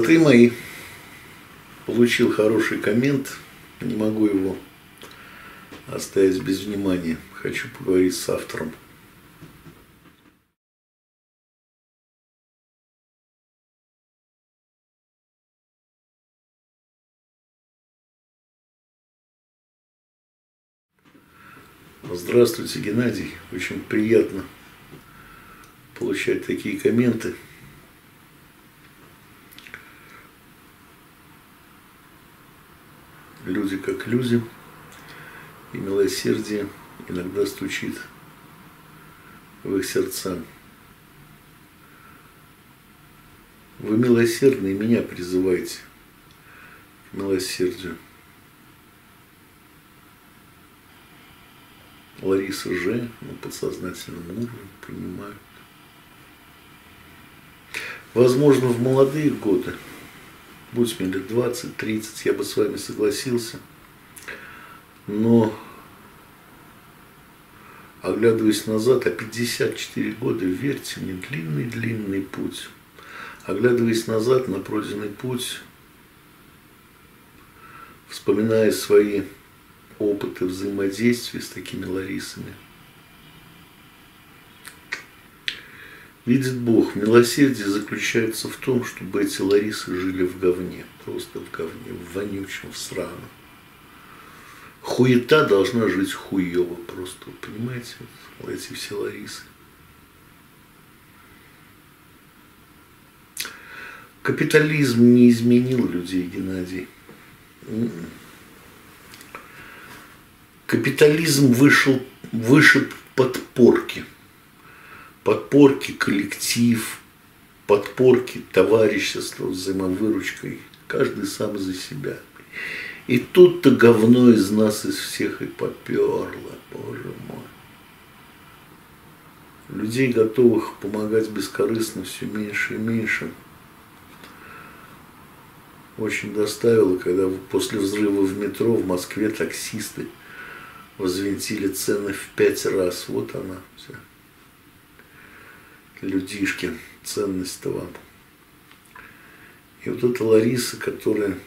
Смотри мои. Получил хороший коммент. Не могу его оставить без внимания. Хочу поговорить с автором. Здравствуйте, Геннадий. Очень приятно получать такие комменты. Люди как люди, и милосердие иногда стучит в их сердца. Вы милосердны и меня призываете к милосердию. Лариса Ж. на подсознательном уровне понимают. Возможно, в молодые годы, будь мне лет 20-30, я бы с вами согласился, но, оглядываясь назад, а 54 года, верьте мне, длинный путь. Оглядываясь назад на пройденный путь, вспоминая свои опыты взаимодействия с такими Ларисами, видит Бог, милосердие заключается в том, чтобы эти Ларисы жили в говне, просто в говне, в вонючем, в сраном. Хуета должна жить хуево просто, вы понимаете, вот эти все Ларисы. Капитализм не изменил людей, Геннадий. Капитализм вышиб подпорки. Подпорки, коллектив, подпорки, товарищество, взаимовыручкой. Каждый сам за себя. И тут-то говно из нас, из всех и поперло, боже мой. Людей, готовых помогать бескорыстно, все меньше и меньше. Очень доставило, когда после взрыва в метро в Москве таксисты возвинтили цены в 5 раз. Вот она вся. Людишки, ценность-то вам. И вот эта Лариса, которая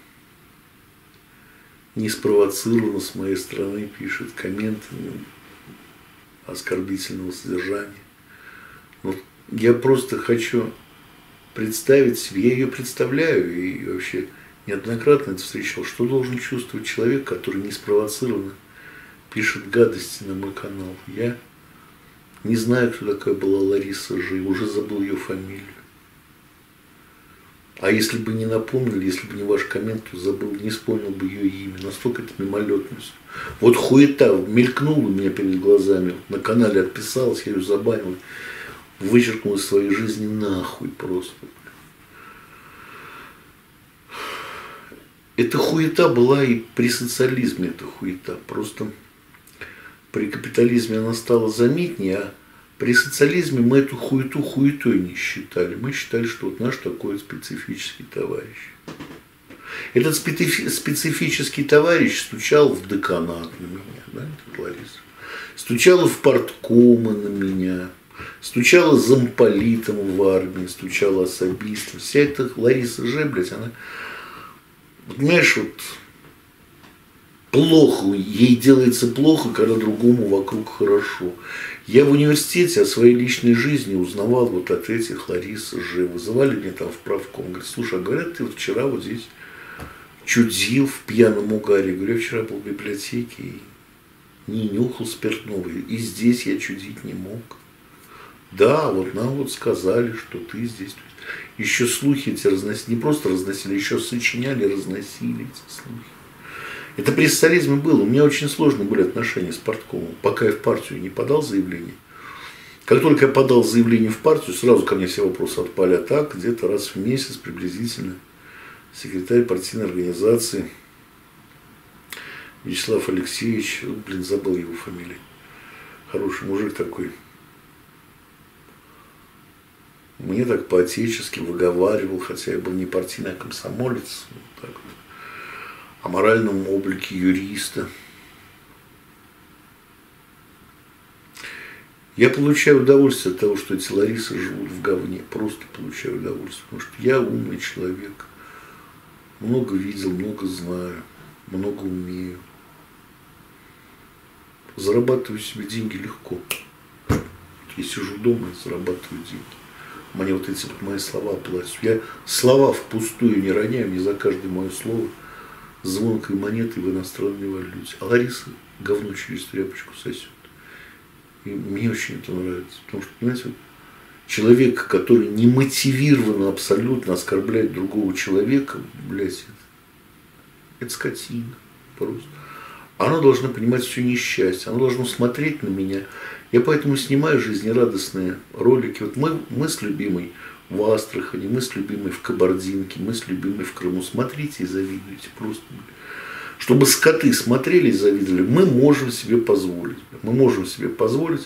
не спровоцирована с моей стороны, пишет комменты оскорбительного содержания. Но я просто хочу представить себе, я ее представляю и вообще неоднократно это встречал, что должен чувствовать человек, который не спровоцированно пишет гадости на мой канал. Я не знаю, кто такая была Лариса Ж. Уже забыл ее фамилию. А если бы не напомнили, если бы не ваш коммент, то забыл, не вспомнил бы ее имя. Настолько это мимолетность. Вот хуета мелькнула у меня перед глазами. На канале отписалась, я ее забанил. Вычеркнул из своей жизни нахуй просто. Эта хуета была и при социализме, эта хуета. Просто при капитализме она стала заметнее, а при социализме мы эту хуету хуетой не считали. Мы считали, что вот наш такой специфический товарищ. Этот специфический товарищ стучал в деканат на меня, да, этот Лариса. Стучала в парткомы на меня. Стучала замполитом в армии, стучала особистом. Вся эта Лариса Ж, блядь, она, понимаешь, вот плохо, ей делается плохо, когда другому вокруг хорошо. Я в университете о своей личной жизни узнавал вот от этих Ларис Ж. Вызывали меня там в правком. Говорят, слушай, а говорят, ты вот вчера вот здесь чудил в пьяном угаре. Говорю, я вчера был в библиотеке и не нюхал спиртного. И здесь я чудить не мог. Да, вот нам вот сказали, что ты здесь. Еще слухи эти разносили, не просто разносили, еще сочиняли, разносили эти слухи. Это при социализме было. У меня очень сложные были отношения с парткомом, пока я в партию не подал заявление. Как только я подал заявление в партию, сразу ко мне все вопросы отпали. А так, где-то раз в месяц приблизительно секретарь партийной организации Вячеслав Алексеевич, забыл его фамилию, хороший мужик такой, мне так по-отечески выговаривал, хотя я был не партийный, а комсомолец, так вот, о моральном облике юриста. Я получаю удовольствие от того, что эти Ларисы живут в говне. Просто получаю удовольствие. Потому что я умный человек. много видел, много знаю, много умею. Зарабатываю себе деньги легко. Я сижу дома и зарабатываю деньги. Мне вот эти вот мои слова платят. Я слова впустую не роняю, мне за каждое мое слово звонкой монеты в иностранной валюте. А Лариса говно через тряпочку сосет. И мне очень это нравится. Потому что, понимаете, вот человек, который немотивированно абсолютно оскорбляет другого человека, блядь, это скотина просто. Она должна понимать все несчастье, она должна смотреть на меня. Я поэтому снимаю жизнерадостные ролики. Вот мы с любимой в Астрахани, мы с любимой в Кабардинке, мы с любимой в Крыму. Смотрите и завидуйте просто. Чтобы скоты смотрели и завидовали, мы можем себе позволить. Мы можем себе позволить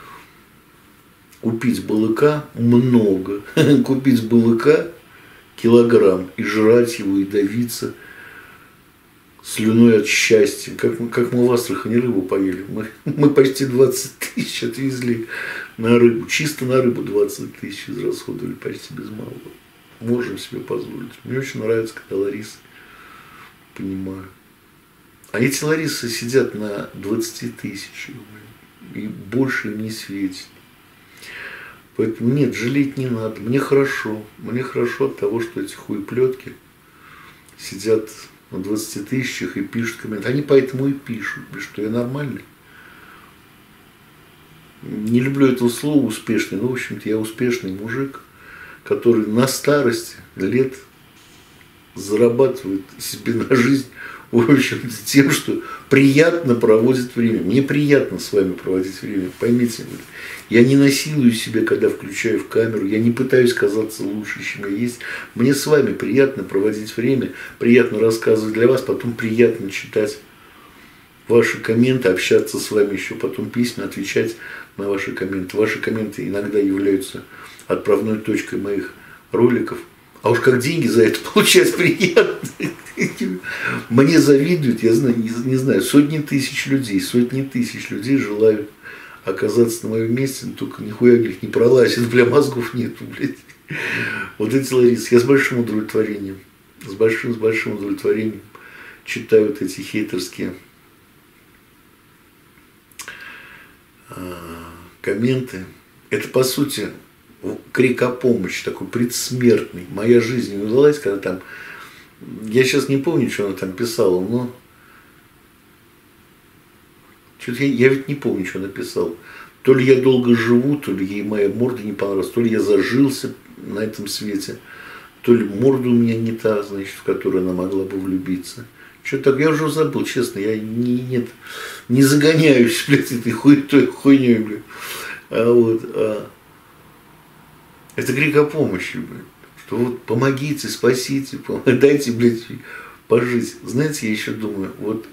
купить балыка много, купить балыка килограмм и жрать его и давиться слюной от счастья. Как мы в Астрахани рыбу поели. Мы почти 20 тысяч отвезли на рыбу. Чисто на рыбу 20 тысяч израсходовали почти без малого. Можем себе позволить. Мне очень нравится, когда Лариса понимаю. А эти Ларисы сидят на 20 тысячах. И больше им не светит. Поэтому нет, жалеть не надо. Мне хорошо. Мне хорошо от того, что эти хуеплетки сидят на 20 тысячах и пишут комменты. Они поэтому и пишут, что я нормальный. Не люблю этого слова успешный, но в общем-то я успешный мужик, который на старости лет зарабатывает себе на жизнь, в общем-то, тем, что приятно проводит время. Мне приятно с вами проводить время, поймите. Я не насилую себя, когда включаю в камеру, я не пытаюсь казаться лучше, чем я есть. Мне с вами приятно проводить время, приятно рассказывать для вас, потом приятно читать ваши комменты, общаться с вами еще, потом письма, отвечать на ваши комменты. Ваши комменты иногда являются отправной точкой моих роликов. А уж как деньги за это получать приятно. Мне завидуют, я знаю, не знаю, сотни тысяч людей желают оказаться на моем месте, но только нихуя в них не пролазит, бля, мозгов нету, блядь. Вот эти Ларисы, я с большим удовлетворением, с большим удовлетворением читаю вот эти хейтерские комменты. Это, по сути, крик о помощи, такой предсмертный. Моя жизнь не удалась, когда там... Я сейчас не помню, что она там писала, но... Что-то я ведь не помню, что она писала. То ли я долго живу, то ли ей моя морда не понравилась, то ли я зажился на этом свете, то ли морда у меня не та, значит, в которую она могла бы влюбиться. Что-то так, я уже забыл, честно, я не загоняюсь, блядь, этой хуйней, блядь. Это крик о помощи, блядь. Что вот помогите, спасите, дайте, блядь, пожить. Знаете, я еще думаю, вот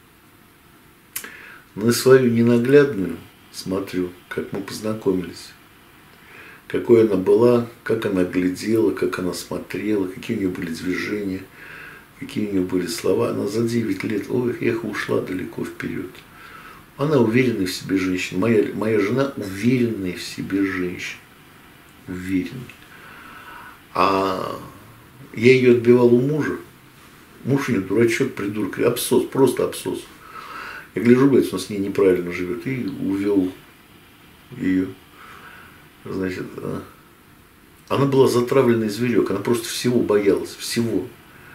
на свою ненаглядную смотрю, как мы познакомились. Какой она была, как она глядела, как она смотрела, какие у нее были движения, какие у нее были слова. Она за 9 лет, ой, эх, ушла далеко вперед. Она уверенная в себе женщина. Моя жена уверенная в себе женщина. Уверенная. А я ее отбивал у мужа. Муж у нее дурачок, придурок, абсос, просто абсос. Я гляжу, блядь, он с ней неправильно живет, и увел ее. Значит, она была затравленный зверек, она просто всего боялась, всего.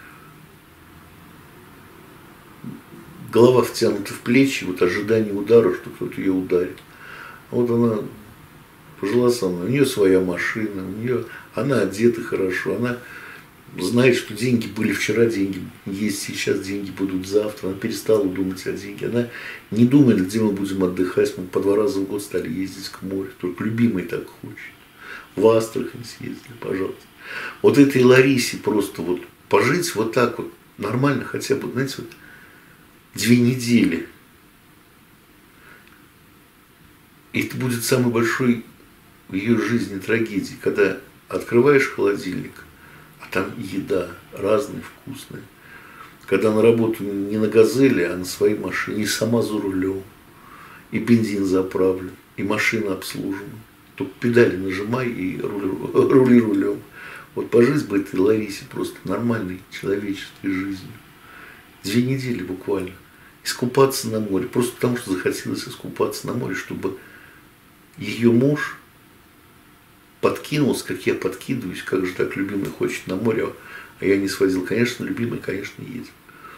Голова втянута в плечи, вот ожидание удара, что кто-то ее ударит. Вот она пожила со мной, у нее своя машина, она одета хорошо, она знает, что деньги были вчера, деньги есть сейчас, деньги будут завтра. Она перестала думать о деньгах. Она не думает, где мы будем отдыхать. Мы по 2 раза в год стали ездить к морю. Только любимый так хочет. В Астрахань съездили, пожалуйста. Вот этой Ларисе просто вот пожить вот так вот нормально хотя бы, знаете, вот 2 недели. И это будет самой большой в ее жизни трагедией, когда открываешь холодильник, а там еда разная, вкусная. Когда на работу не на «Газели», а на своей машине, и сама за рулем, и бензин заправлен, и машина обслужена. Только педали нажимай и рули рулем. Вот пожить бы этой Ларисе просто нормальной человеческой жизнью. 2 недели буквально. Искупаться на море. Просто потому, что захотелось искупаться на море, чтобы ее муж подкинулся, как я подкидываюсь, как же так любимый хочет на море, а я не свозил. Конечно, любимый, конечно, едет.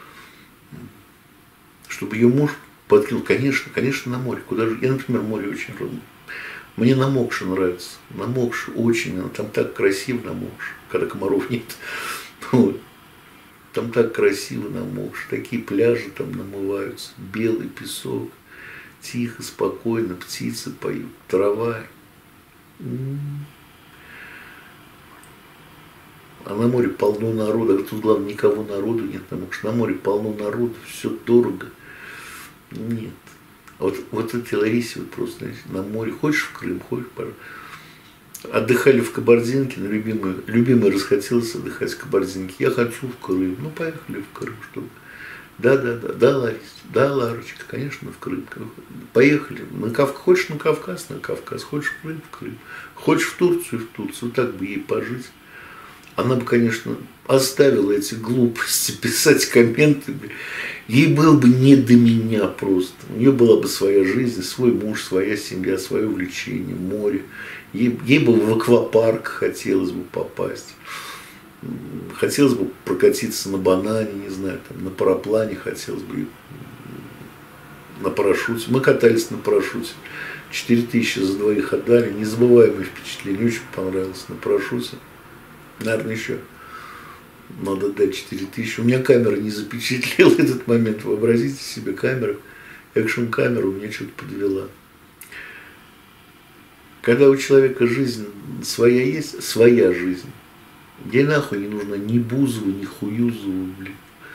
Чтобы ее муж подкинул, конечно, на море. Куда же? Я, например, море очень люблю. Мне на Мокше нравится. На Мокше очень. Там так красиво на Мокше, когда комаров нет. Вот. Там так красиво на Мокше. Такие пляжи там намываются. Белый песок. Тихо, спокойно. Птицы поют. Трава. А на море полно народа. Тут, главное, никого народу нет. Потому что на море полно народу. Все дорого. Нет. Вот эти Ларисе вот просто, знаете, на море. Хочешь в Крым, хочешь, пожалуйста. Отдыхали в Кабардинке, но любимый расхотелось отдыхать в Кабардинке. Я хочу в Крым. Ну, поехали в Крым, чтобы. Да, Лариса, да, Ларочка, конечно, в Крым. Поехали. Хочешь на Кавказ, хочешь в Крым, в Крым. Хочешь в Турцию, Вот так бы ей пожить. Она бы, конечно, оставила эти глупости, писать комменты. Ей было бы не до меня просто. У нее была бы своя жизнь, свой муж, своя семья, свое увлечение, море. Ей бы в аквапарк хотелось бы попасть. Хотелось бы прокатиться на банане, не знаю, там, на параплане хотелось бы, на парашюте. Мы катались на парашюте. 4000 за двоих отдали. Незабываемое впечатление. Очень понравилось на парашюте. Наверное, еще надо дать 4000. У меня камера не запечатлела этот момент. Вообразите себе камеру. Экшн-камера у меня что-то подвела. Когда у человека жизнь своя есть, своя жизнь, ей нахуй не нужно ни Бузову, ни Хуюзову, блин.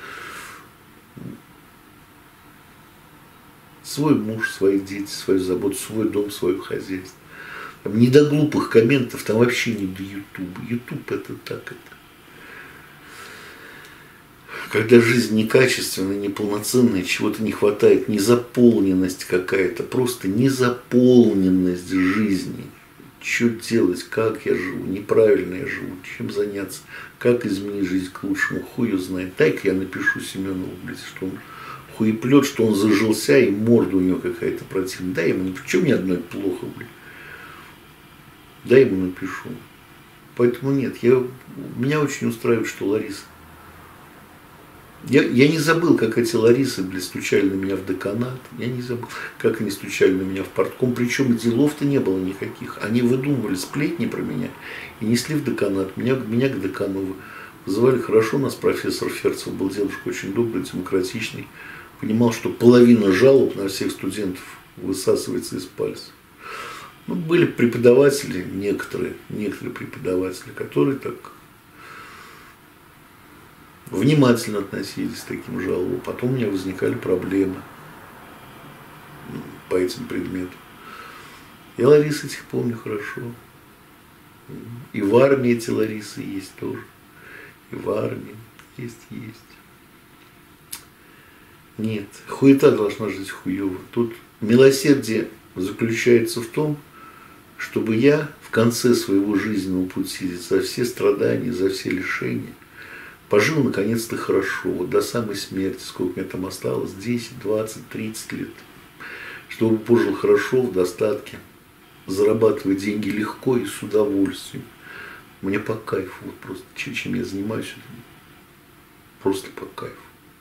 Свой муж, свои дети, свою заботу, свой дом, свое хозяйство. Там не до глупых комментов, там вообще не до Ютуба. Ютуб это так, это. Когда жизнь некачественная, неполноценная, чего-то не хватает, незаполненность какая-то, просто незаполненность жизни. Что делать, как я живу, неправильно я живу, чем заняться, как изменить жизнь к лучшему, хуй ее знает. Дай-ка я напишу Семенову, блядь, что он хуеплет, что он зажился, и морда у него какая-то противная. Дай ему, почему мне одной плохо, блядь? Дай ему напишу. Поэтому нет, меня очень устраивает, что Лариса. Я не забыл, как эти Ларисы, блядь, стучали на меня в деканат. Я не забыл, как они стучали на меня в партком. Причем делов-то не было никаких. Они выдумывали сплетни про меня и несли в деканат. Меня к декану вызывали. Хорошо, у нас профессор Ферцев был девушка очень добрый, демократичный. Понимал, что половина жалоб на всех студентов высасывается из пальца. Ну, были преподаватели, некоторые преподаватели, которые так внимательно относились к таким жалобам. Потом у меня возникали проблемы по этим предметам. Я Ларис этих помню хорошо. И в армии эти Ларисы есть тоже. И в армии есть. Нет, хуета должна жить хуево. Тут милосердие заключается в том, чтобы я в конце своего жизненного пути за все страдания, за все лишения пожил наконец-то хорошо, вот до самой смерти, сколько мне там осталось, 10, 20, 30 лет, чтобы пожил хорошо, в достатке, зарабатывать деньги легко и с удовольствием. Мне по кайфу, вот просто чем я занимаюсь, просто по кайфу.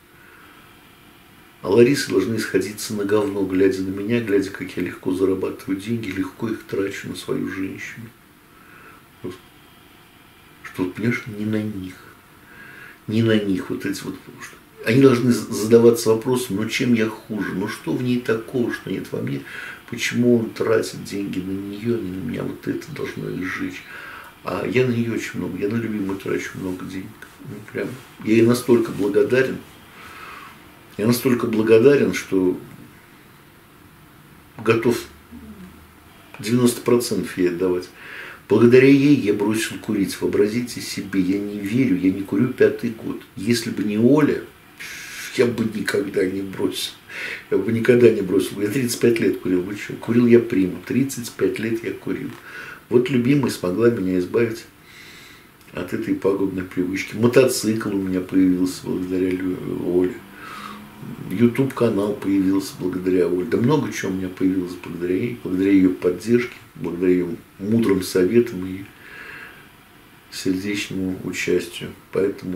А Ларисы должны сходиться на говно, глядя на меня, глядя, как я легко зарабатываю деньги, легко их трачу на свою женщину. Что, понимаешь, не на них вот эти вот. Они должны задаваться вопросом, ну чем я хуже, ну что в ней такого, что нет во мне, почему он тратит деньги на нее, не на меня, вот это должно их сжечь. А я на нее очень много, я на любимую трачу много денег. Ну, прям. Я ей настолько благодарен, что готов 90% ей отдавать. Благодаря ей я бросил курить. Вообразите себе, я не верю, я не курю 5-й год. Если бы не Оля, я бы никогда не бросил. Я 35 лет курил. Вы что? Курил я приму. 35 лет я курил. Вот любимая смогла меня избавить от этой пагубной привычки. Мотоцикл у меня появился благодаря Оле. YouTube-канал появился благодаря Оле. Да много чего у меня появилось благодаря ее поддержке, благодаря ее мудрым советам и сердечному участию. Поэтому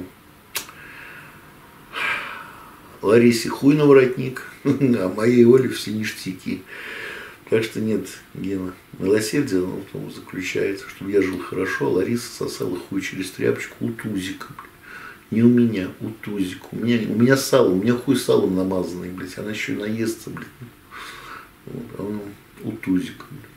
Ларисе хуй на воротник, а моей Оле все ништяки. Так что нет, Гена, милосердие в том заключается, чтобы я жил хорошо, а Лариса сосала хуй через тряпочку у Тузика. Не у меня, у Тузика. У меня сало, у меня хуй салом намазанный, блядь, она еще и наестся, блядь. Вот, а он у Тузика.